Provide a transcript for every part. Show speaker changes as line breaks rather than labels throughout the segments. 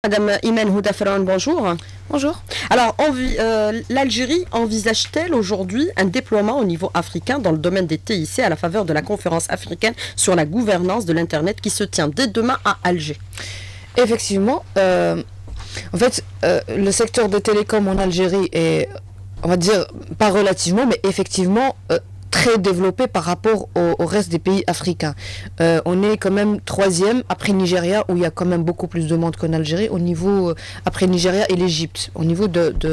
Madame Imen Houdaferan, bonjour.
Bonjour.
Alors, l'Algérie envisage-t-elle aujourd'hui un déploiement au niveau africain dans le domaine des TIC à la faveur de la conférence africaine sur la gouvernance de l'Internet qui se tient dès demain à Alger?
Effectivement, le secteur des télécoms en Algérie est, on va dire, pas relativement, mais effectivement très développé par rapport au reste des pays africains. On est quand même troisième après Nigeria, où il y a quand même beaucoup plus de monde qu'en Algérie, au niveau, après Nigeria et l'Égypte, au niveau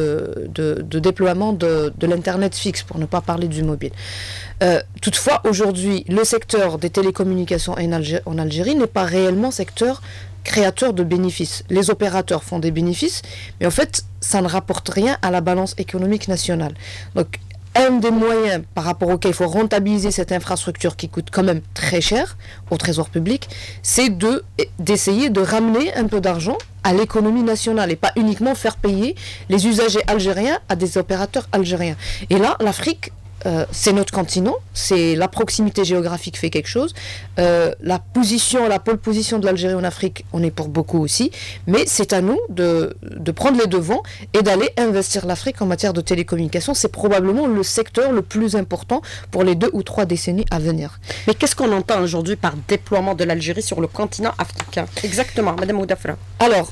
de déploiement de l'Internet fixe, pour ne pas parler du mobile. Toutefois, aujourd'hui, le secteur des télécommunications en Algérie n'est pas réellement secteur créateur de bénéfices. Les opérateurs font des bénéfices, mais en fait, ça ne rapporte rien à la balance économique nationale. Donc, un des moyens par rapport auquel il faut rentabiliser cette infrastructure qui coûte quand même très cher au trésor public, c'est d'essayer de ramener un peu d'argent à l'économie nationale et pas uniquement faire payer les usagers algériens à des opérateurs algériens. Et là, l'Afrique, c'est notre continent, c'est la proximité géographique fait quelque chose, la pole position de l'Algérie en Afrique, on est pour beaucoup aussi, mais c'est à nous de prendre les devants et d'aller investir l'Afrique en matière de télécommunications. C'est probablement le secteur le plus important pour les 2 ou 3 décennies à venir.
Mais qu'est-ce qu'on entend aujourd'hui par déploiement de l'Algérie sur le continent africain? Exactement, Madame Houdaferan.
Alors,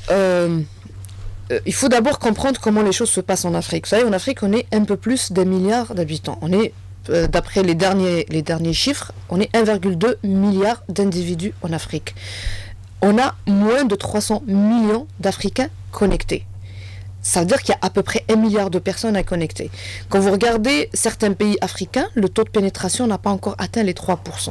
il faut d'abord comprendre comment les choses se passent en Afrique. Vous savez, en Afrique, on est un peu plus d'1 milliard d'habitants. On est, d'après les derniers chiffres, on est 1,2 milliard d'individus en Afrique. On a moins de 300 millions d'Africains connectés. Ça veut dire qu'il y a à peu près 1 milliard de personnes à connecter. Quand vous regardez certains pays africains, le taux de pénétration n'a pas encore atteint les 3%.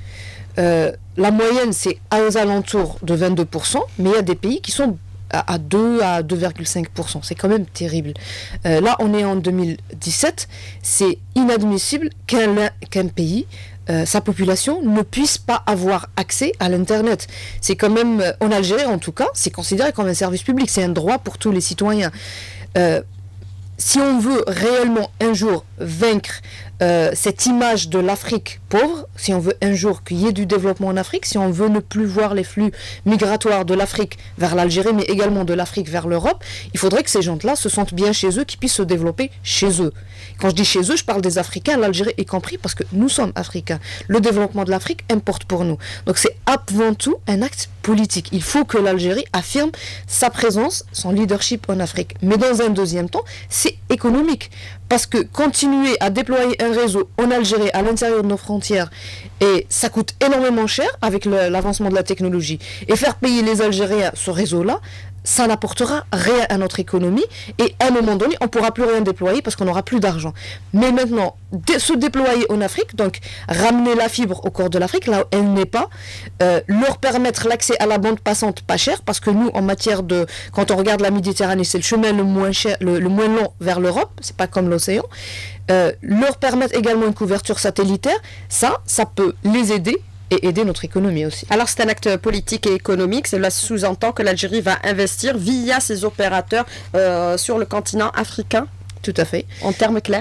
La moyenne, c'est aux alentours de 22%, mais il y a des pays qui sont à 2 à 2,5%. C'est quand même terrible. Là, on est en 2017. C'est inadmissible qu'un pays, sa population, ne puisse pas avoir accès à l'Internet. C'est quand même, en Algérie en tout cas, c'est considéré comme un service public. C'est un droit pour tous les citoyens. Si on veut réellement un jour vaincre cette image de l'Afrique pauvre, si on veut un jour qu'il y ait du développement en Afrique, si on veut ne plus voir les flux migratoires de l'Afrique vers l'Algérie, mais également de l'Afrique vers l'Europe, il faudrait que ces gens-là se sentent bien chez eux, qu'ils puissent se développer chez eux. Quand je dis chez eux, je parle des Africains, l'Algérie est compris, parce que nous sommes Africains. Le développement de l'Afrique importe pour nous. Donc c'est avant tout un acte politique. Il faut que l'Algérie affirme sa présence, son leadership en Afrique. Mais dans un deuxième temps, c'est économique. Parce que continuer à déployer un réseau en Algérie, à l'intérieur de nos frontières, et ça coûte énormément cher avec l'avancement de la technologie, et faire payer les Algériens ce réseau-là, ça n'apportera rien à notre économie, et à un moment donné, on ne pourra plus rien déployer parce qu'on n'aura plus d'argent. Mais maintenant, se déployer en Afrique, donc ramener la fibre au corps de l'Afrique, là où elle n'est pas, leur permettre l'accès à la bande passante pas cher, parce que nous, en matière de, quand on regarde la Méditerranée, c'est le chemin le moins cher, le moins long vers l'Europe, c'est pas comme l'océan, leur permettre également une couverture satellitaire, ça peut les aider et aider notre économie aussi.
Alors c'est un acte politique et économique, cela sous-entend que l'Algérie va investir via ses opérateurs sur le continent africain?
Tout à fait.
En termes clairs?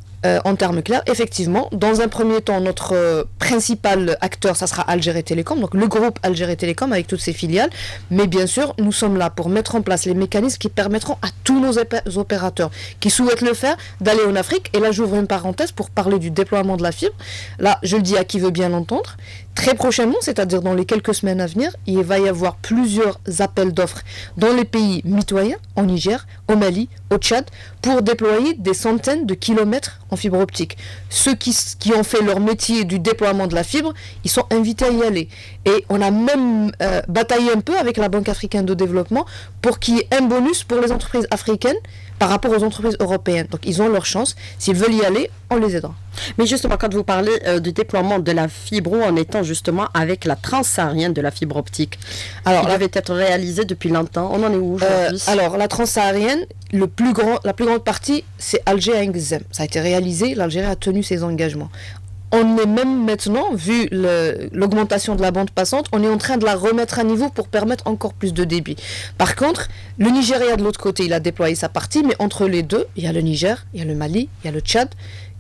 En termes clairs, effectivement, dans un premier temps, notre principal acteur, ça sera Algérie Télécom, donc le groupe Algérie Télécom avec toutes ses filiales. Mais bien sûr, nous sommes là pour mettre en place les mécanismes qui permettront à tous nos opérateurs qui souhaitent le faire d'aller en Afrique. Et là, j'ouvre une parenthèse pour parler du déploiement de la fibre. Là, je le dis à qui veut bien l'entendre. Très prochainement, c'est-à-dire dans les quelques semaines à venir, il va y avoir plusieurs appels d'offres dans les pays mitoyens, en Niger, au Mali, au Tchad, pour déployer des centaines de kilomètres en fibre optique. Ceux qui ont fait leur métier du déploiement de la fibre, ils sont invités à y aller. Et on a même bataillé un peu avec la Banque africaine de développement pour qu'il y ait un bonus pour les entreprises africaines par rapport aux entreprises européennes. Donc ils ont leur chance. S'ils veulent y aller, on les aidera.
Mais justement, quand vous parlez du déploiement de la fibre, où en étant justement avec la transsaharienne de la fibre optique? Alors, elle avait été réalisée depuis longtemps. On en est où aujourd'hui?
Alors, la transsaharienne, la plus grande partie, c'est Alger à Ngzem. Ça a été réalisé, l'Algérie a tenu ses engagements. On est même maintenant, vu l'augmentation de la bande passante, on est en train de la remettre à niveau pour permettre encore plus de débit. Par contre, le Nigeria de l'autre côté, il a déployé sa partie, mais entre les deux, il y a le Niger, il y a le Mali, il y a le Tchad,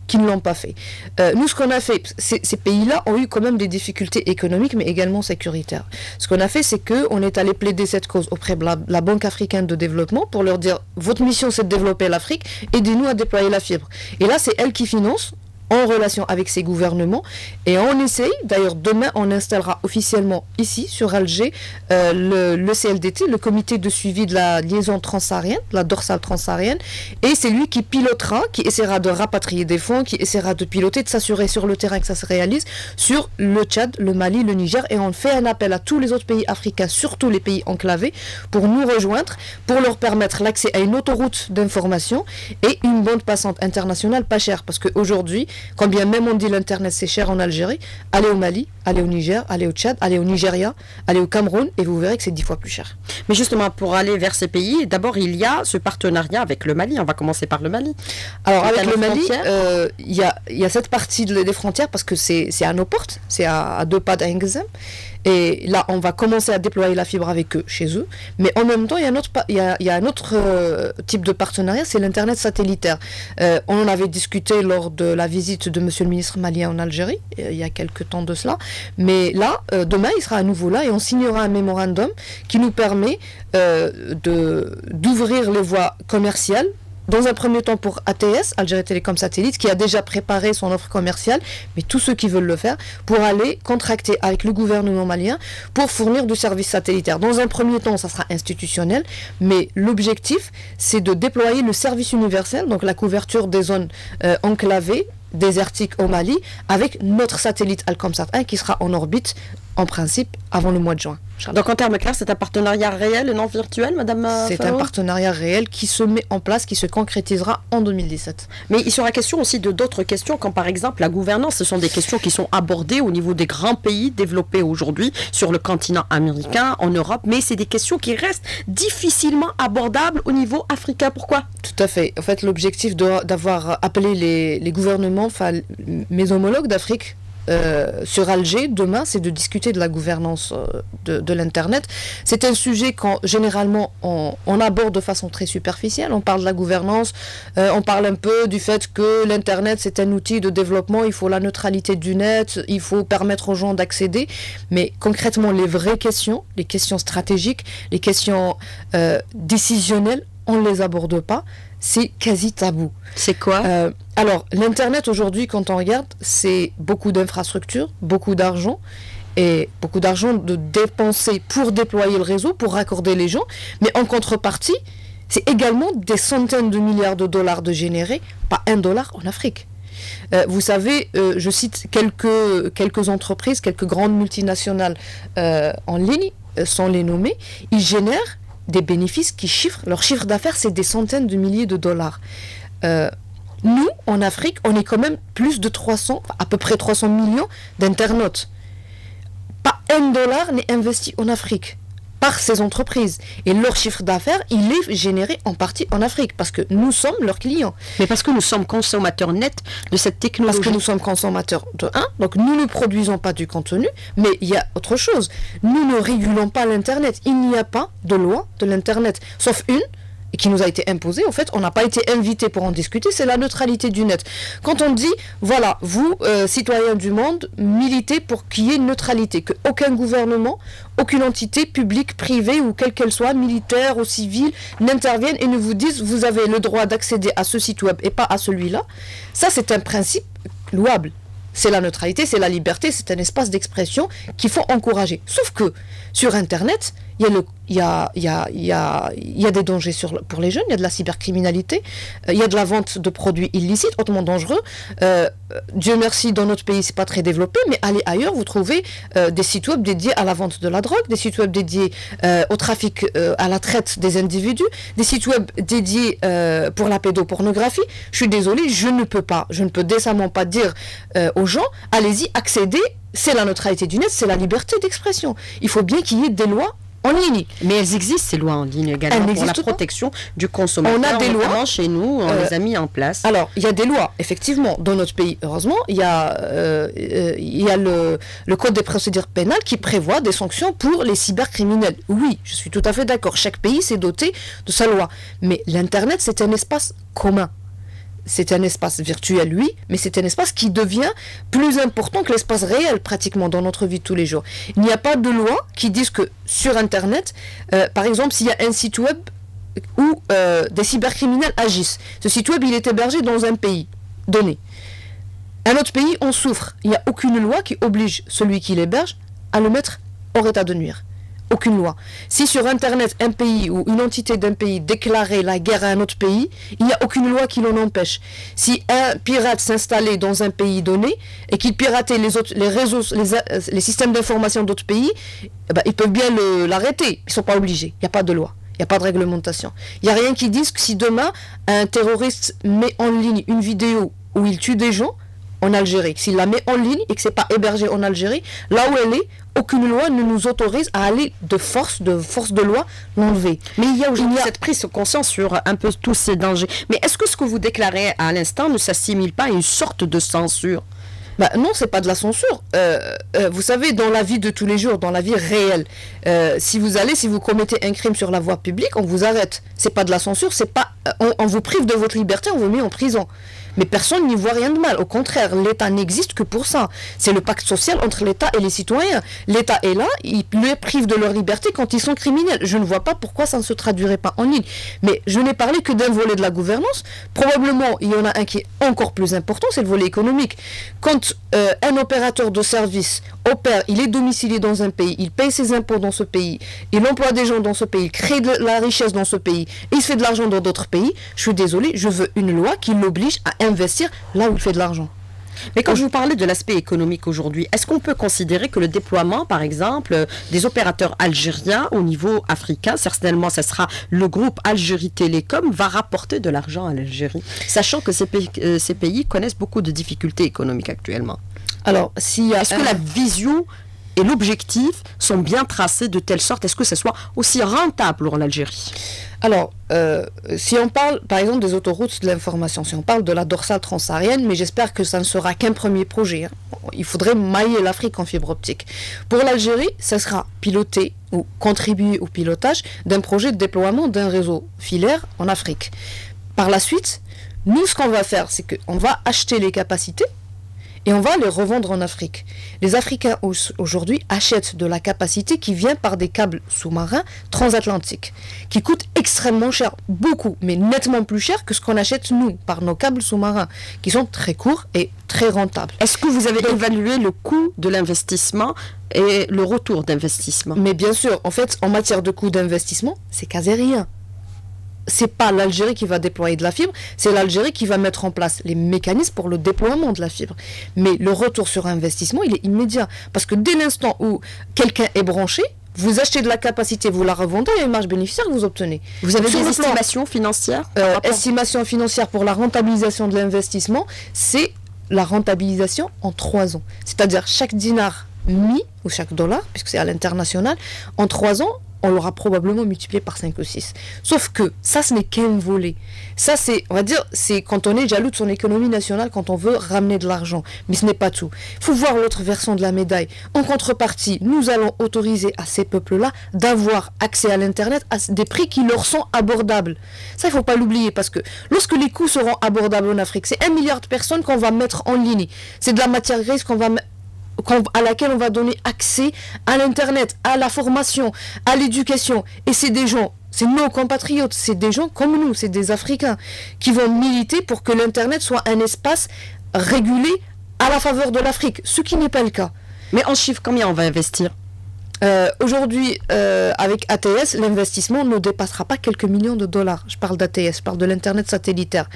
qui ne l'ont pas fait. Nous, ce qu'on a fait, ces pays-là ont eu quand même des difficultés économiques, mais également sécuritaires. Ce qu'on a fait, c'est qu'on est allé plaider cette cause auprès de la Banque africaine de développement pour leur dire, votre mission, c'est de développer l'Afrique, aidez-nous à déployer la fibre. Et là, c'est elle qui finance, en relation avec ces gouvernements, et on essaye, d'ailleurs demain on installera officiellement ici sur Alger le CLDT, le comité de suivi de la liaison transsaharienne, la dorsale transsaharienne, et c'est lui qui pilotera, qui essaiera de rapatrier des fonds, qui essaiera de piloter, de s'assurer sur le terrain que ça se réalise sur le Tchad, le Mali, le Niger, et on fait un appel à tous les autres pays africains, surtout les pays enclavés, pour nous rejoindre, pour leur permettre l'accès à une autoroute d'information et une bande passante internationale pas chère, parce qu'aujourd'hui, quand bien même on dit l'internet c'est cher en Algérie, allez au Mali, allez au Niger, allez au Tchad, allez au Nigeria, allez au Cameroun et vous verrez que c'est 10 fois plus cher.
Mais justement, pour aller vers ces pays, d'abord il y a ce partenariat avec le Mali. On va commencer par le Mali.
Alors avec le Mali, il y a cette partie des frontières parce que c'est à nos portes, c'est à 2 pas d'Engzem. Et là, on va commencer à déployer la fibre avec eux, chez eux. Mais en même temps, il y a un autre type de partenariat, c'est l'Internet satellitaire. On en avait discuté lors de la visite de Monsieur le ministre malien en Algérie, il y a quelques temps de cela. Mais là, demain, il sera à nouveau là et on signera un mémorandum qui nous permet d'ouvrir les voies commerciales. Dans un premier temps pour ATS, Algérie Télécom Satellite, qui a déjà préparé son offre commerciale, mais tous ceux qui veulent le faire, pour aller contracter avec le gouvernement malien pour fournir du service satellitaire. Dans un premier temps, ça sera institutionnel, mais l'objectif, c'est de déployer le service universel, donc la couverture des zones enclavées, désertiques au Mali, avec notre satellite Alcomsat 1 qui sera en orbite, en principe, avant le mois de juin.
Donc en termes clairs, c'est un partenariat réel et non virtuel, Madame
C'est un partenariat réel qui se met en place, qui se concrétisera en 2017.
Mais il sera question aussi de d'autres questions, comme par exemple la gouvernance. Ce sont des questions qui sont abordées au niveau des grands pays développés aujourd'hui sur le continent américain, en Europe, mais c'est des questions qui restent difficilement abordables au niveau africain. Pourquoi?
Tout à fait. En fait, l'objectif d'avoir appelé les gouvernements, enfin mes homologues d'Afrique, sur Alger, demain, c'est de discuter de la gouvernance de l'Internet. C'est un sujet quand généralement on aborde de façon très superficielle. On parle de la gouvernance, on parle un peu du fait que l'Internet c'est un outil de développement, il faut la neutralité du net, il faut permettre aux gens d'accéder. Mais concrètement, les vraies questions, les questions stratégiques, les questions décisionnelles, on ne les aborde pas. C'est quasi tabou.
C'est quoi
Alors, l'Internet aujourd'hui, quand on regarde, c'est beaucoup d'infrastructures, beaucoup d'argent, et beaucoup d'argent de dépenser pour déployer le réseau, pour raccorder les gens, mais en contrepartie, c'est également des centaines de milliards de dollars de générés, pas $1 en Afrique. Vous savez, je cite quelques entreprises, quelques grandes multinationales en ligne, sans les nommer, ils génèrent des bénéfices leur chiffre d'affaires, c'est des centaines de milliers de dollars. Nous, en Afrique, on est quand même plus de à peu près 300 millions d'internautes. Pas $1 n'est investi en Afrique par ces entreprises. Et leur chiffre d'affaires, il est généré en partie en Afrique, parce que nous sommes leurs clients.
Mais parce que nous sommes consommateurs nets de cette technologie.
Parce que nous sommes consommateurs de 1, donc nous ne produisons pas du contenu, mais il y a autre chose. Nous ne régulons pas l'Internet. Il n'y a pas de loi de l'Internet, sauf une, qui nous a été imposée. En fait, on n'a pas été invité pour en discuter, c'est la neutralité du net. Quand on dit, voilà, vous, citoyens du monde, militez pour qu'il y ait une neutralité, qu'aucun gouvernement, aucune entité publique, privée ou quelle qu'elle soit, militaire ou civile, n'intervienne et ne vous dise, vous avez le droit d'accéder à ce site web et pas à celui-là. Ça, c'est un principe louable. C'est la neutralité, c'est la liberté, c'est un espace d'expression qu'il faut encourager. Sauf que sur Internet, il y a des dangers pour les jeunes, il y a de la cybercriminalité, il y a de la vente de produits illicites, hautement dangereux. Dieu merci, dans notre pays, c'est pas très développé, mais allez ailleurs, vous trouvez des sites web dédiés à la vente de la drogue, des sites web dédiés au trafic, à la traite des individus, des sites web dédiés pour la pédopornographie. Je suis désolée, je ne peux décemment pas dire aux gens, allez-y, accédez, c'est la neutralité du net, c'est la liberté d'expression. Il faut bien qu'il y ait des lois en ligne.
Mais elles existent, ces lois en ligne également, pour la protection du consommateur.
On a des lois.
Chez nous, on les a mis en place.
Alors, il y a des lois, effectivement, dans notre pays, heureusement. Il y a le Code des procédures pénales qui prévoit des sanctions pour les cybercriminels. Oui, je suis tout à fait d'accord. Chaque pays s'est doté de sa loi. Mais l'Internet, c'est un espace commun. c'est un espace virtuel, oui, mais c'est un espace qui devient plus important que l'espace réel, pratiquement, dans notre vie de tous les jours. Il n'y a pas de loi qui dise que sur Internet, par exemple, s'il y a un site web où des cybercriminels agissent, ce site web, il est hébergé dans un pays donné. Un autre pays, on souffre. Il n'y a aucune loi qui oblige celui qui l'héberge à le mettre hors état de nuire. Aucune loi. Si sur Internet, un pays ou une entité d'un pays déclarait la guerre à un autre pays, il n'y a aucune loi qui l'en empêche. Si un pirate s'installait dans un pays donné et qu'il piratait les réseaux, les systèmes d'information d'autres pays, eh ben, ils peuvent bien l'arrêter. Ils ne sont pas obligés. Il n'y a pas de loi. Il n'y a pas de réglementation. Il n'y a rien qui dise que si demain, un terroriste met en ligne une vidéo où il tue des gens en Algérie, s'il la met en ligne et que ce n'est pas hébergé en Algérie, là où elle est, aucune loi ne nous autorise à aller de force de loi, l'enlever.
Mais il y a aujourd'hui cette prise de conscience sur un peu tous ces dangers. Mais est-ce que ce que vous déclarez à l'instant ne s'assimile pas à une sorte de censure?
Bah non, c'est pas de la censure. Vous savez, dans la vie de tous les jours, dans la vie réelle, si vous commettez un crime sur la voie publique, on vous arrête. C'est pas de la censure, c'est pas, on vous prive de votre liberté, on vous met en prison. Mais personne n'y voit rien de mal. Au contraire, l'État n'existe que pour ça. C'est le pacte social entre l'État et les citoyens. L'État est là, il les prive de leur liberté quand ils sont criminels. Je ne vois pas pourquoi ça ne se traduirait pas en ligne. Mais je n'ai parlé que d'un volet de la gouvernance. Probablement, il y en a un qui est encore plus important, c'est le volet économique. Quand un opérateur de service opère, il est domicilié dans un pays, il paye ses impôts dans ce pays, il emploie des gens dans ce pays, il crée de la richesse dans ce pays, et il se fait de l'argent dans d'autres pays, je suis désolé, je veux une loi qui l'oblige à investir là où il fait de l'argent.
Mais quand je vous parlais de l'aspect économique aujourd'hui, est-ce qu'on peut considérer que le déploiement, par exemple, des opérateurs algériens au niveau africain, certainement ce sera le groupe Algérie Télécom, va rapporter de l'argent à l'Algérie, sachant que ces pays connaissent beaucoup de difficultés économiques actuellement?
Alors, est-ce
que la vision et l'objectif sont bien tracés de telle sorte, est-ce que ce soit aussi rentable en Algérie?
Alors, si on parle, par exemple, des autoroutes de l'information, si on parle de la dorsale transsaharienne, mais j'espère que ça ne sera qu'un premier projet. Il faudrait mailler l'Afrique en fibre optique. Pour l'Algérie, ça sera piloté ou contribuer au pilotage d'un projet de déploiement d'un réseau filaire en Afrique. Par la suite, nous, ce qu'on va faire, c'est qu'on va acheter les capacités et on va les revendre en Afrique. Les Africains aujourd'hui achètent de la capacité qui vient par des câbles sous-marins transatlantiques, qui coûtent extrêmement cher, beaucoup, mais nettement plus cher que ce qu'on achète nous, par nos câbles sous-marins, qui sont très courts et très rentables.
Est-ce que vous avez évalué le coût de l'investissement et le retour d'investissement?
Mais bien sûr, en fait, en matière de coût d'investissement, c'est quasi rien. C'est pas l'Algérie qui va déployer de la fibre, c'est l'Algérie qui va mettre en place les mécanismes pour le déploiement de la fibre. Mais le retour sur investissement, il est immédiat. Parce que dès l'instant où quelqu'un est branché, vous achetez de la capacité, vous la revendez, et une marge bénéficiaire que vous obtenez.
Vous avez des estimations financières?
Estimation financière pour la rentabilisation de l'investissement, c'est la rentabilisation en 3 ans. C'est-à-dire chaque dinar mis, ou chaque dollar, puisque c'est à l'international, en 3 ans, on l'aura probablement multiplié par 5 ou 6. Sauf que ça, ce n'est qu'un volet. Ça, c'est, on va dire, c'est quand on est jaloux de son économie nationale, quand on veut ramener de l'argent. Mais ce n'est pas tout. Il faut voir l'autre versant de la médaille. En contrepartie, nous allons autoriser à ces peuples-là d'avoir accès à l'Internet à des prix qui leur sont abordables. Ça, il ne faut pas l'oublier, parce que lorsque les coûts seront abordables en Afrique, c'est 1 milliard de personnes qu'on va mettre en ligne. C'est de la matière grise à laquelle on va donner accès à l'Internet, à la formation, à l'éducation. Et c'est des gens, c'est nos compatriotes, c'est des gens comme nous, c'est des Africains qui vont militer pour que l'Internet soit un espace régulé à la faveur de l'Afrique, ce qui n'est pas le cas.
Mais en chiffres, combien on va investir?
Aujourd'hui, avec ATS, l'investissement ne dépassera pas quelques millions de dollars. Je parle d'ATS, je parle de l'Internet satellitaire.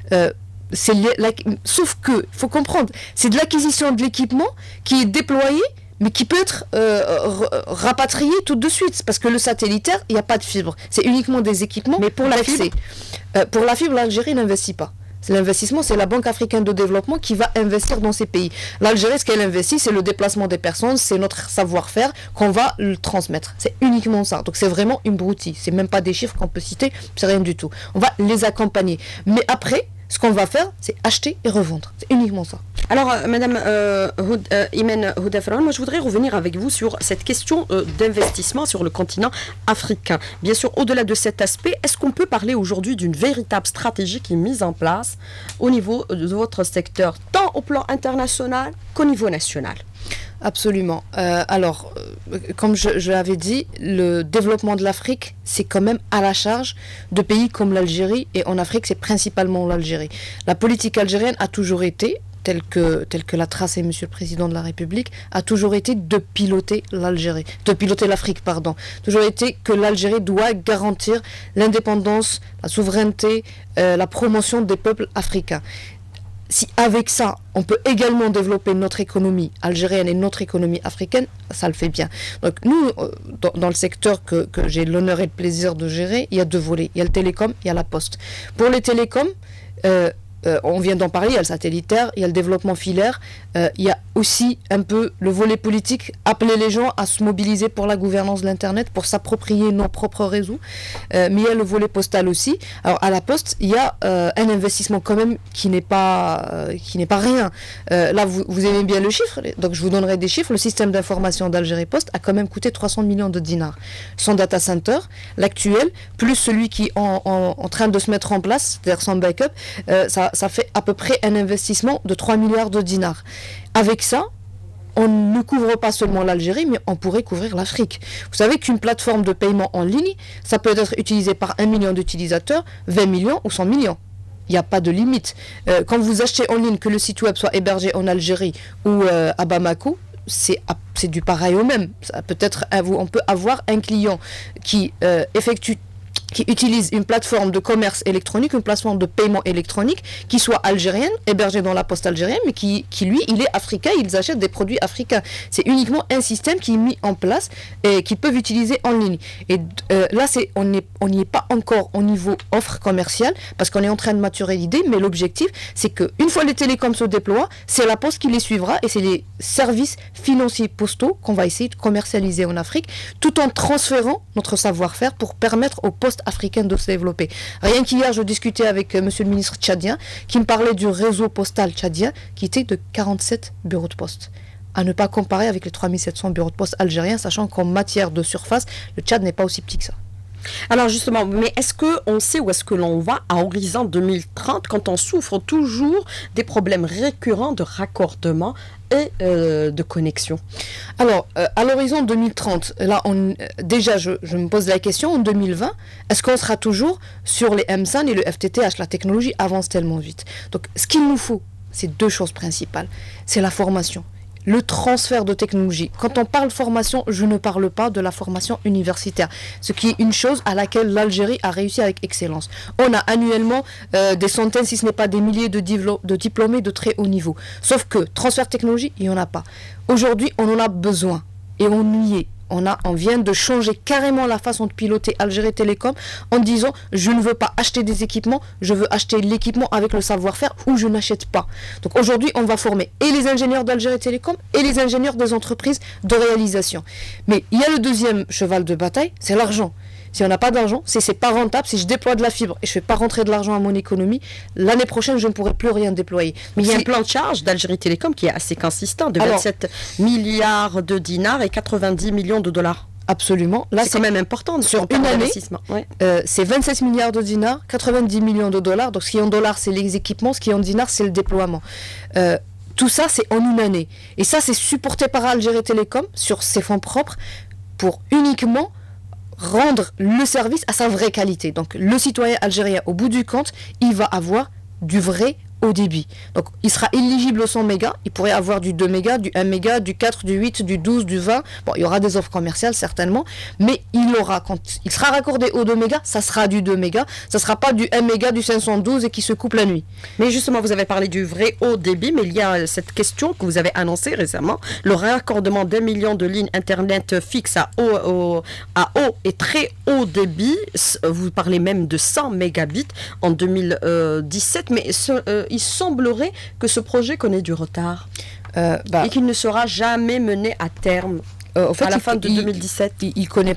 Sauf que, il faut comprendre, c'est de l'acquisition de l'équipement qui est déployé, mais qui peut être rapatrié tout de suite. Parce que le satellitaire, il n'y a pas de fibre. C'est uniquement des équipements.
Mais pour la fibre,
l'Algérie n'investit pas. L'investissement, c'est la Banque africaine de développement qui va investir dans ces pays. L'Algérie, ce qu'elle investit, c'est le déplacement des personnes, c'est notre savoir-faire qu'on va le transmettre. C'est uniquement ça. Donc c'est vraiment une broutille. C'est même pas des chiffres qu'on peut citer, c'est rien du tout. On va les accompagner. Mais après, Ce qu'on va faire, c'est acheter et revendre. C'est uniquement ça.
Alors, Madame Imen Houdafran, moi je voudrais revenir avec vous sur cette question d'investissement sur le continent africain. Bien sûr, au-delà de cet aspect, est-ce qu'on peut parler aujourd'hui d'une véritable stratégie qui est mise en place au niveau de votre secteur, tant au plan international qu'au niveau national?
Absolument. Comme je l'avais dit, le développement de l'Afrique, c'est quand même à la charge de pays comme l'Algérie, et en Afrique, c'est principalement l'Algérie. La politique algérienne a toujours été, telle que l'a tracé Monsieur le Président de la République, a toujours été de piloter l'Afrique, pardon. Toujours été que l'Algérie doit garantir l'indépendance, la souveraineté, la promotion des peuples africains. Si avec ça, on peut également développer notre économie algérienne et notre économie africaine, ça le fait bien. Donc nous, dans le secteur que j'ai l'honneur et le plaisir de gérer, il y a deux volets. Il y a le télécom, il y a la poste. Pour les télécoms, on vient d'en parler, il y a le satellitaire, il y a le développement filaire, il y a aussi un peu le volet politique, appeler les gens à se mobiliser pour la gouvernance de l'Internet, pour s'approprier nos propres réseaux, mais il y a le volet postal aussi. Alors à la poste, il y a un investissement quand même qui n'est pas rien. Là, vous aimez bien le chiffre, donc je vous donnerai des chiffres. Le système d'information d'Algérie Post a quand même coûté 300 millions de dinars. Son data center, l'actuel, plus celui qui est en train de se mettre en place, c'est-à-dire son backup, ça fait à peu près un investissement de 3 milliards de dinars. Avec ça, on ne couvre pas seulement l'Algérie, mais on pourrait couvrir l'Afrique. Vous savez qu'une plateforme de paiement en ligne, ça peut être utilisé par 1 million d'utilisateurs, 20 millions ou 100 millions. Il n'y a pas de limite. Quand vous achetez en ligne, que le site web soit hébergé en Algérie ou à Bamako, c'est du pareil au même. Peut-être on peut avoir un client qui utilise une plateforme de commerce électronique, une plateforme de paiement électronique, qui soit algérienne, hébergée dans la poste algérienne, mais qui lui, il est africain, ils achètent des produits africains. C'est uniquement un système qui est mis en place et qu'ils peuvent utiliser en ligne. Et là, on n'y est pas encore au niveau offre commerciale, parce qu'on est en train de maturer l'idée, mais l'objectif, c'est qu'une fois les télécoms se déploient, c'est la poste qui les suivra, et c'est les services financiers postaux qu'on va essayer de commercialiser en Afrique, tout en transférant notre savoir-faire pour permettre aux postes africaines de se développer. Rien qu'hier, je discutais avec monsieur le ministre tchadien qui me parlait du réseau postal tchadien qui était de 47 bureaux de poste. À ne pas comparer avec les 3700 bureaux de poste algériens, sachant qu'en matière de surface, le Tchad n'est pas aussi petit que ça.
Alors justement, mais est-ce qu'on sait où est-ce que l'on va à horizon 2030 quand on souffre toujours des problèmes récurrents de raccordement et de connexion?
Alors, à l'horizon 2030, là, déjà, je me pose la question, en 2020, est-ce qu'on sera toujours sur les MSAN et le FTTH? La technologie avance tellement vite. Donc, ce qu'il nous faut, c'est deux choses principales. C'est la formation. Le transfert de technologie. Quand on parle formation, je ne parle pas de la formation universitaire, ce qui est une chose à laquelle l'Algérie a réussi avec excellence. On a annuellement des centaines, si ce n'est pas des milliers de diplômés de très haut niveau. Sauf que transfert de technologie, il n'y en a pas. Aujourd'hui, on en a besoin et on y est. On vient de changer carrément la façon de piloter Algérie Télécom en disant je ne veux pas acheter des équipements, je veux acheter l'équipement avec le savoir-faire ou je n'achète pas. Donc aujourd'hui, on va former et les ingénieurs d'Algérie Télécom et les ingénieurs des entreprises de réalisation. Mais il y a le deuxième cheval de bataille, c'est l'argent. Si on n'a pas d'argent, si c'est pas rentable, si je déploie de la fibre et je fais pas rentrer de l'argent à mon économie, l'année prochaine, je ne pourrai plus rien déployer.
Mais il y a un plan de charge d'Algérie Télécom qui est assez consistant, de 27 milliards de dinars et 90 millions de dollars.
Absolument.
Là, c'est quand même important
sur une année. Ouais. C'est 27 milliards de dinars, 90 millions de dollars. Donc, ce qui est en dollars, c'est les équipements. Ce qui est en dinars, c'est le déploiement. Tout ça, c'est en une année. Et ça, c'est supporté par Algérie Télécom sur ses fonds propres pour uniquement rendre le service à sa vraie qualité. Donc, le citoyen algérien, au bout du compte, il va avoir du vrai haut débit. Donc, il sera éligible au 100 mégas. Il pourrait avoir du 2 mégas, du 1 méga, du 4, du 8, du 12, du 20. Bon, il y aura des offres commerciales, certainement. Mais il aura, quand il sera raccordé au 2 mégas, ça sera du 2 mégas. Ça ne sera pas du 1 méga, du 512 et qui se coupe la nuit.
Mais justement, vous avez parlé du vrai haut débit, mais il y a cette question que vous avez annoncée récemment. Le raccordement d'1 million de lignes Internet fixes à haut et très haut débit. Vous parlez même de 100 mégabits en 2017. Mais il semblerait que ce projet connaît du retard et qu'il ne sera jamais mené à terme à la fin de 2017.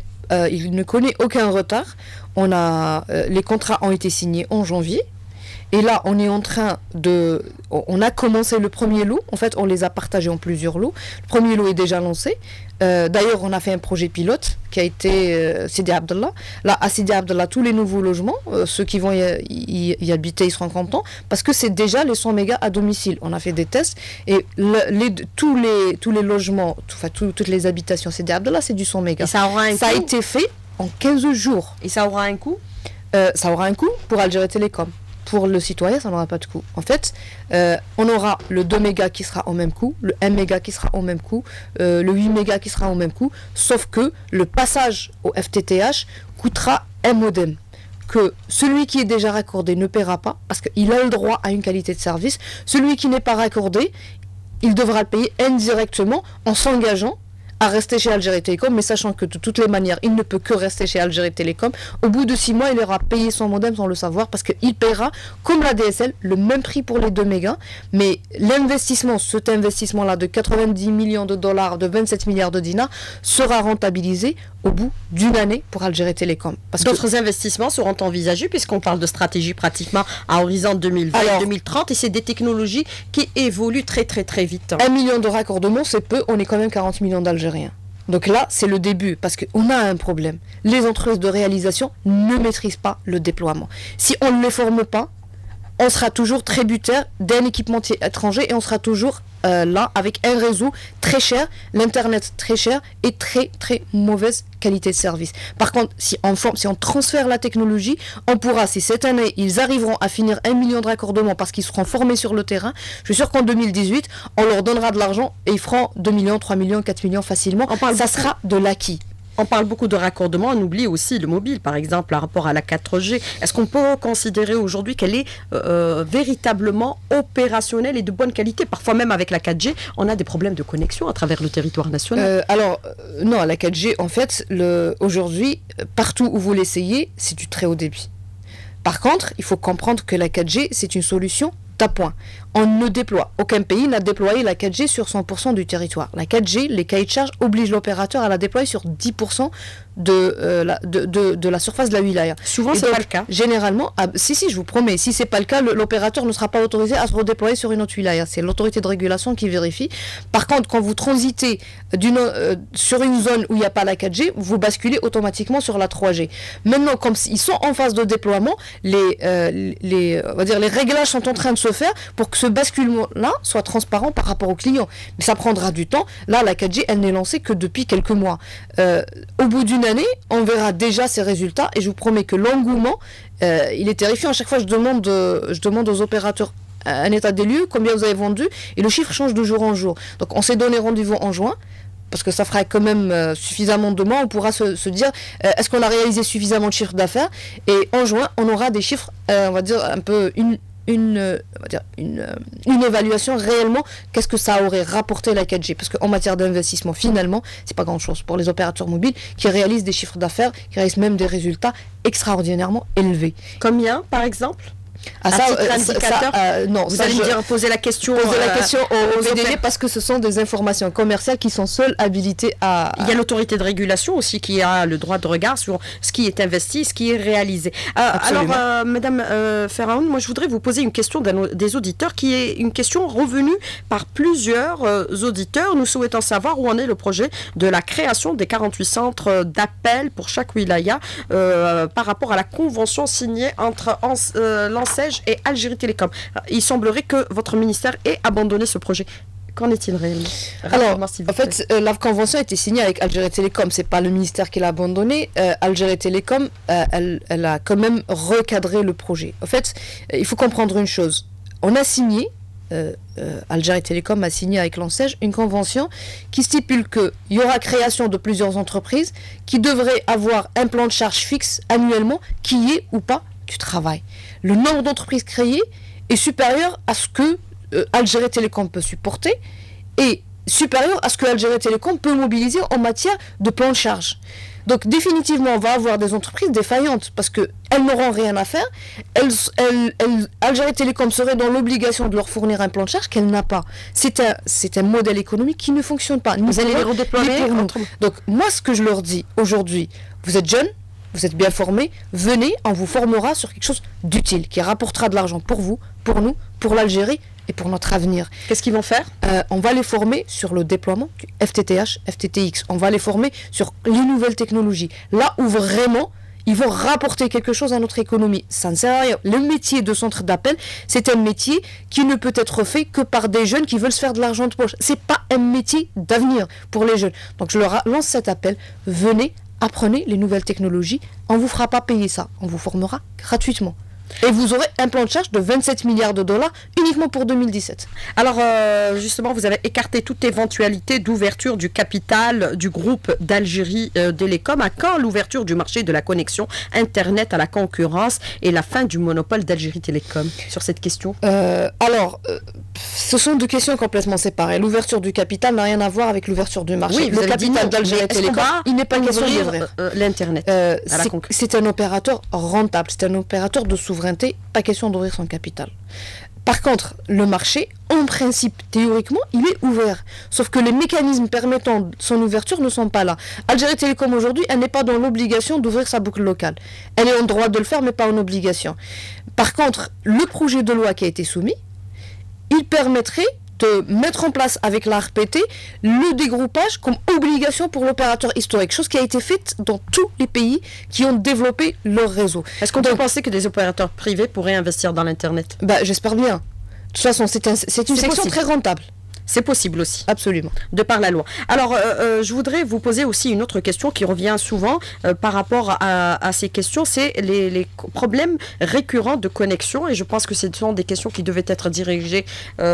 Il ne connaît aucun retard. Les contrats ont été signés en janvier Et là, on est en train de... On a commencé le premier lot. En fait, on les a partagés en plusieurs lots. Le premier lot est déjà lancé. D'ailleurs, on a fait un projet pilote qui a été Sidi Abdallah. Là, à Sidi Abdallah, tous les nouveaux logements, ceux qui vont y habiter, ils seront contents parce que c'est déjà les 100 mégas à domicile. On a fait des tests et tous les logements, toutes les habitations Sidi Abdallah, c'est du 100 mégas.
Et ça aura un coût.
Ça a été fait en 15 jours.
Et ça aura un coût?
Ça aura un coût pour Algérie Télécom. Pour le citoyen, ça n'aura pas de coût. En fait, on aura le 2 mégas qui sera au même coût, le 1 méga qui sera au même coût, le 8 mégas qui sera au même coût, sauf que le passage au FTTH coûtera un modem que celui qui est déjà raccordé ne paiera pas parce qu'il a le droit à une qualité de service. Celui qui n'est pas raccordé, il devra le payer indirectement en s'engageant à rester chez Algérie Télécom, mais sachant que de toutes les manières, il ne peut que rester chez Algérie Télécom. Au bout de 6 mois, il aura payé son modem sans le savoir, parce qu'il paiera, comme la DSL, le même prix pour les 2 mégas. Mais l'investissement, cet investissement-là de 90 millions de dollars, de 27 milliards de dinars, sera rentabilisé au bout d'une année pour Algérie Télécom.
D'autres investissements seront envisagés, puisqu'on parle de stratégie pratiquement à horizon 2020-2030, et c'est des technologies qui évoluent très très très vite.
1 million de raccordements, c'est peu, on est quand même 40 millions d'Algériens. Donc là, c'est le début, parce qu'on a un problème. Les entreprises de réalisation ne maîtrisent pas le déploiement. Si on ne les forme pas, on sera toujours tributaire d'un équipementier étranger et on sera toujours là avec un réseau très cher, l'internet très cher et très très mauvaise qualité de service. Par contre, si on transfère la technologie, on pourra, si cette année ils arriveront à finir 1 million de raccordements parce qu'ils seront formés sur le terrain, je suis sûr qu'en 2018, on leur donnera de l'argent et ils feront 2 millions, 3 millions, 4 millions facilement. Ça sera de l'acquis.
On parle beaucoup de raccordement, on oublie aussi le mobile, par exemple, par rapport à la 4G. Est-ce qu'on peut considérer aujourd'hui qu'elle est véritablement opérationnelle et de bonne qualité? Parfois même avec la 4G, on a des problèmes de connexion à travers le territoire national.
Non, la 4G, en fait, aujourd'hui, partout où vous l'essayez, c'est du très haut débit. Par contre, il faut comprendre que la 4G, c'est une solution d'appoint. On ne déploie, aucun pays n'a déployé la 4G sur 100% du territoire. La 4G, les cahiers de charge obligent l'opérateur à la déployer sur 10% de la surface de la wilaya.
Souvent, c'est pas le cas.
Généralement, si, je vous promets, si c'est pas le cas, l'opérateur ne sera pas autorisé à se redéployer sur une autre wilaya. C'est l'autorité de régulation qui vérifie. Par contre, quand vous transitez sur une zone où il n'y a pas la 4G, vous basculez automatiquement sur la 3G. Maintenant, comme ils sont en phase de déploiement, on va dire, les réglages sont en train de se faire pour que ce basculement-là soit transparent par rapport aux clients. Mais ça prendra du temps. Là, la 4G, elle n'est lancée que depuis quelques mois. Au bout d'une année, on verra déjà ces résultats et je vous promets que l'engouement, il est terrifiant. À chaque fois, je demande aux opérateurs un état des lieux, combien vous avez vendu, et le chiffre change de jour en jour. Donc, on s'est donné rendez-vous en juin, parce que ça fera quand même suffisamment de mois, on pourra se dire, est-ce qu'on a réalisé suffisamment de chiffre d'affaires? Et en juin, on aura des chiffres, on va dire, un peu une évaluation réellement, qu'est-ce que ça aurait rapporté la 4G, parce qu'en matière d'investissement, finalement, c'est pas grand-chose pour les opérateurs mobiles qui réalisent des chiffres d'affaires, qui réalisent même des résultats extraordinairement élevés.
Combien, par exemple?
Non,
vous allez me dire, poser la question
au VDG parce que ce sont des informations commerciales qui sont seules habilitées à...
Il y a l'autorité de régulation aussi qui a le droit de regard sur ce qui est investi, ce qui est réalisé. Alors, Madame Ferraoun, moi je voudrais vous poser une question des auditeurs qui est une question revenue par plusieurs auditeurs. Nous souhaitons savoir où en est le projet de la création des 48 centres d'appel pour chaque wilaya par rapport à la convention signée entre l'ANSEJ et Algérie Télécom. Il semblerait que votre ministère ait abandonné ce projet. Qu'en est-il réellement?
Alors, en fait, la convention a été signée avec Algérie Télécom. C'est pas le ministère qui l'a abandonné. Algérie Télécom, elle a quand même recadré le projet. En fait, il faut comprendre une chose. On a signé, Algérie Télécom a signé avec l'ANSEJ une convention qui stipule qu'il y aura création de plusieurs entreprises qui devraient avoir un plan de charge fixe annuellement qui est ou pas du travail. Le nombre d'entreprises créées est supérieur à ce que Algérie Télécom peut supporter et supérieur à ce que Algérie Télécom peut mobiliser en matière de plan de charge. Donc définitivement, on va avoir des entreprises défaillantes parce qu'elles n'auront rien à faire. Algérie Télécom serait dans l'obligation de leur fournir un plan de charge qu'elle n'a pas. C'est un modèle économique qui ne fonctionne pas.
Vous allez les redéployer.
Donc moi, ce que je leur dis aujourd'hui, vous êtes jeunes, vous êtes bien formés, venez, on vous formera sur quelque chose d'utile, qui rapportera de l'argent pour vous, pour nous, pour l'Algérie et pour notre avenir.
Qu'est-ce qu'ils vont faire?
On va les former sur le déploiement du FTTH, FTTX. On va les former sur les nouvelles technologies. Là où vraiment, ils vont rapporter quelque chose à notre économie. Ça ne sert à rien. Le métier de centre d'appel, c'est un métier qui ne peut être fait que par des jeunes qui veulent se faire de l'argent de poche. C'est pas un métier d'avenir pour les jeunes. Donc je leur lance cet appel. Venez, apprenez les nouvelles technologies. On ne vous fera pas payer ça. On vous formera gratuitement. Et vous aurez un plan de charge de 27 milliards de dollars uniquement pour 2017.
Alors, justement, vous avez écarté toute éventualité d'ouverture du capital du groupe d'Algérie Télécom. À quand l'ouverture du marché de la connexion Internet à la concurrence et la fin du monopole d'Algérie Télécom sur cette question?
Ce sont deux questions complètement séparées. L'ouverture du capital n'a rien à voir avec l'ouverture du marché.
Oui,
le capital d'Algérie Télécom, il n'est pas question d'ouvrir
l'Internet.
C'est un opérateur rentable, c'est un opérateur de souveraineté, pas question d'ouvrir son capital. Par contre, le marché, en principe, théoriquement, il est ouvert. Sauf que les mécanismes permettant son ouverture ne sont pas là. Algérie Télécom aujourd'hui, elle n'est pas dans l'obligation d'ouvrir sa boucle locale. Elle est en droit de le faire, mais pas en obligation. Par contre, le projet de loi qui a été soumis, il permettrait de mettre en place avec la RPT le dégroupage comme obligation pour l'opérateur historique, chose qui a été faite dans tous les pays qui ont développé leur réseau.
Est-ce qu'on peut penser que des opérateurs privés pourraient investir dans l'Internet?
J'espère bien. De toute façon, c'est une section
possible.
très rentable.
C'est possible aussi.
Absolument.
De par la loi. Alors, je voudrais vous poser aussi une autre question qui revient souvent par rapport à ces questions. C'est les problèmes récurrents de connexion. Et je pense que ce sont des questions qui devaient être dirigées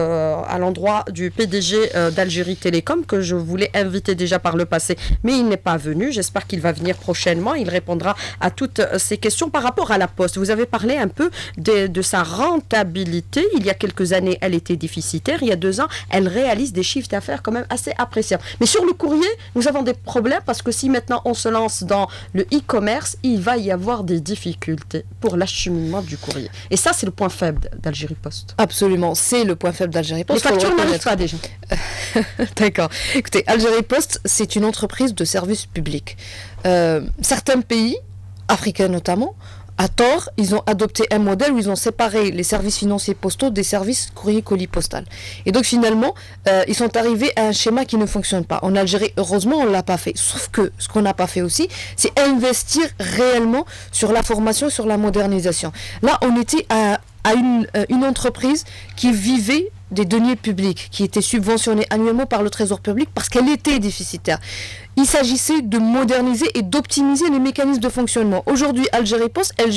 à l'endroit du PDG d'Algérie Télécom, que je voulais inviter déjà par le passé. Mais il n'est pas venu. J'espère qu'il va venir prochainement. Il répondra à toutes ces questions par rapport à la Poste. Vous avez parlé un peu de sa rentabilité. Il y a quelques années, elle était déficitaire. Il y a 2 ans, elle réalise des chiffres d'affaires quand même assez appréciables. Mais sur le courrier, nous avons des problèmes parce que si maintenant on se lance dans le e-commerce, il va y avoir des difficultés pour l'acheminement du courrier. Et ça, c'est le point faible d'Algérie Post.
Absolument, c'est le point faible d'Algérie Post.
Les factures n'arrivent pas déjà.
D'accord. Écoutez, Algérie Post, c'est une entreprise de service public. Certains pays, africains notamment, à tort, ils ont adopté un modèle où ils ont séparé les services financiers postaux des services courrier colis postal. Et donc finalement, ils sont arrivés à un schéma qui ne fonctionne pas. En Algérie, heureusement, on ne l'a pas fait. Sauf que ce qu'on n'a pas fait aussi, c'est investir réellement sur la formation, sur la modernisation. Là, on était à une entreprise qui vivait des deniers publics, qui étaient subventionnés annuellement par le Trésor public parce qu'elle était déficitaire. Il s'agissait de moderniser et d'optimiser les mécanismes de fonctionnement. Aujourd'hui, Algérie Post, elle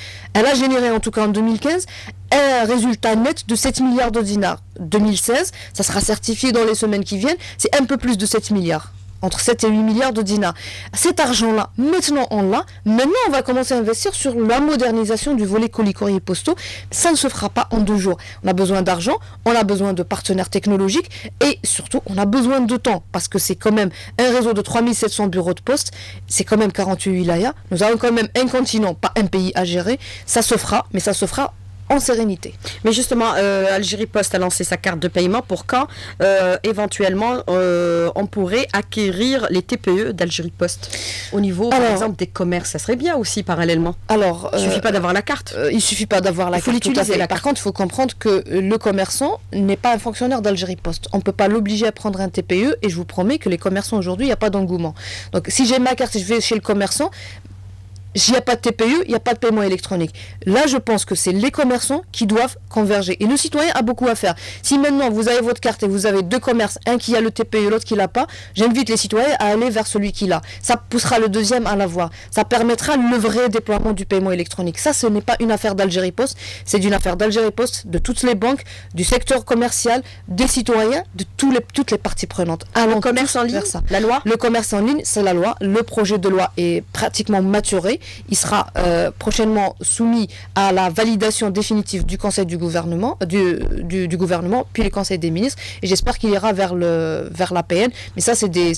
a généré en tout cas en 2015 un résultat net de 7 milliards de dinars. 2016, ça sera certifié dans les semaines qui viennent, c'est un peu plus de 7 milliards. Entre 7 et 8 milliards de dinars. Cet argent-là, maintenant on l'a. Maintenant on va commencer à investir sur la modernisation du volet colis courrier postaux. Ça ne se fera pas en 2 jours. On a besoin d'argent, on a besoin de partenaires technologiques et surtout on a besoin de temps parce que c'est quand même un réseau de 3700 bureaux de poste, c'est quand même 48 wilayas. Nous avons quand même un continent, pas un pays à gérer. Ça se fera, mais ça se fera en sérénité.
Mais justement, Algérie Post a lancé sa carte de paiement. Pour quand, éventuellement, on pourrait acquérir les TPE d'Algérie Post au niveau, par exemple, des commerces? Ça serait bien aussi, parallèlement.
Alors,
il ne suffit pas d'avoir la carte.
Il ne suffit pas d'avoir la carte. Il faut l'utiliser. Par contre, il faut comprendre que le commerçant n'est pas un fonctionnaire d'Algérie Post. On ne peut pas l'obliger à prendre un TPE et je vous promets que les commerçants aujourd'hui, il n'y a pas d'engouement. Donc, si j'ai ma carte et je vais chez le commerçant, s'il n'y a pas de TPE, il n'y a pas de paiement électronique. Là, je pense que c'est les commerçants qui doivent converger. Et le citoyen a beaucoup à faire. Si maintenant vous avez votre carte et vous avez 2 commerces, un qui a le TPE, l'autre qui l'a pas, j'invite les citoyens à aller vers celui qui l'a. Ça poussera le deuxième à l'avoir. Ça permettra le vrai déploiement du paiement électronique. Ça, ce n'est pas une affaire d'Algérie Post, c'est une affaire d'Algérie Post, de toutes les banques, du secteur commercial, des citoyens, de toutes les parties prenantes.
Le commerce en ligne, la loi?
Le commerce en ligne, c'est la loi. Le projet de loi est pratiquement maturé. Il sera prochainement soumis à la validation définitive du Conseil du gouvernement, du gouvernement, puis le Conseil des ministres. Et j'espère qu'il ira vers l'APN. Mais ça, c'est des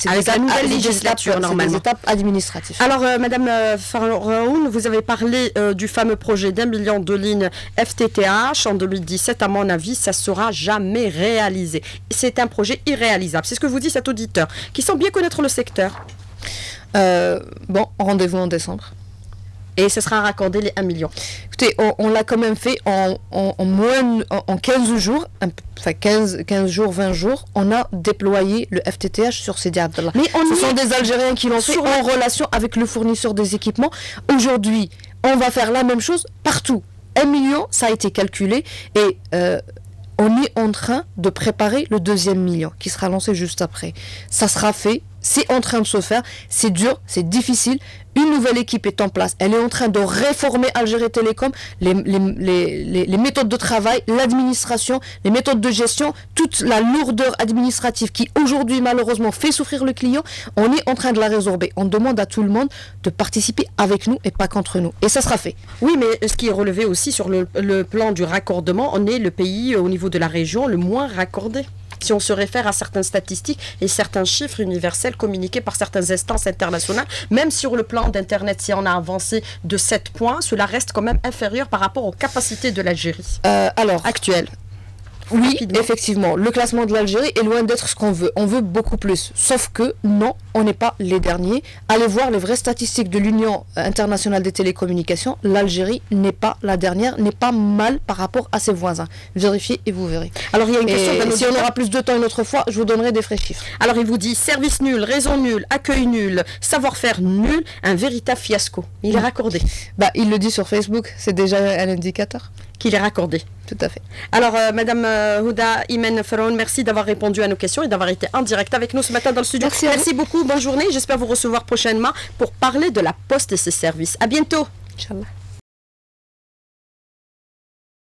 étapes administratives.
Alors, Madame Faroun, vous avez parlé du fameux projet d'1 million de lignes FTTH en 2017. À mon avis, ça ne sera jamais réalisé. C'est un projet irréalisable. C'est ce que vous dit cet auditeur, qui semble bien connaître le secteur.
Rendez-vous en décembre.
Et ce sera raccordé les 1 million.
Écoutez, on l'a quand même fait en 15 jours, enfin 15 jours, 20 jours, on a déployé le FTTH sur Sidi Abdallah.
Mais
ce sont des Algériens qui l'ont fait en relation avec le fournisseur des équipements. Aujourd'hui, on va faire la même chose partout. 1 million, ça a été calculé et on est en train de préparer le 2e million qui sera lancé juste après. Ça sera fait, c'est en train de se faire, c'est dur, c'est difficile. Une nouvelle équipe est en place. Elle est en train de réformer Algérie Télécom, les méthodes de travail, l'administration, les méthodes de gestion, toute la lourdeur administrative qui aujourd'hui malheureusement fait souffrir le client. On est en train de la résorber. On demande à tout le monde de participer avec nous et pas contre nous. Et ça sera fait.
Oui, mais ce qui est relevé aussi sur le plan du raccordement, on est le pays au niveau de la région le moins raccordé. Si on se réfère à certaines statistiques et certains chiffres universels communiqués par certaines instances internationales, même sur le plan d'Internet, si on a avancé de 7 points, cela reste quand même inférieur par rapport aux capacités de l'Algérie actuelle.
Oui,
rapidement.
Effectivement, le classement de l'Algérie est loin d'être ce qu'on veut. On veut beaucoup plus. Sauf que, non, on n'est pas les derniers. Allez voir les vraies statistiques de l'Union internationale des télécommunications. L'Algérie n'est pas la dernière, n'est pas mal par rapport à ses voisins. Vérifiez et vous verrez.
Alors, il y a une question
si on aura plus de temps une autre fois, je vous donnerai des frais chiffres.
Alors, il vous dit service nul, réseau nul, accueil nul, savoir-faire nul, un véritable fiasco. Il est raccordé.
Bah, il le dit sur Facebook, c'est déjà un indicateur.
Qu'il est raccordé.
Tout à fait.
Alors, Madame Houda Imen Feroun, merci d'avoir répondu à nos questions et d'avoir été en direct avec nous ce matin dans le studio. Merci beaucoup, bonne journée. J'espère vous recevoir prochainement pour parler de la Poste et ses services. À bientôt.
Inch'Allah.